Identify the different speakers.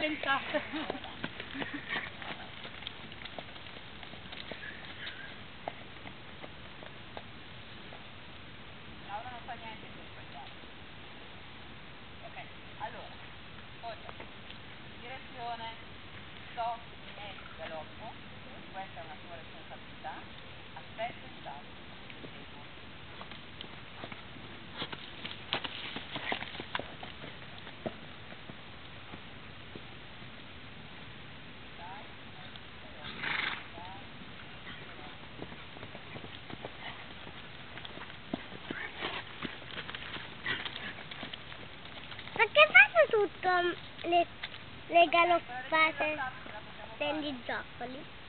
Speaker 1: pensato.
Speaker 2: Laura non fa niente per sbagliare. Ok, allora, ascolta, direzione, sto in galoppo, questa è una tua responsabilità, aspetto il salto, ti seguo.
Speaker 3: Perché fate tutto le galoppate degli zoccoli?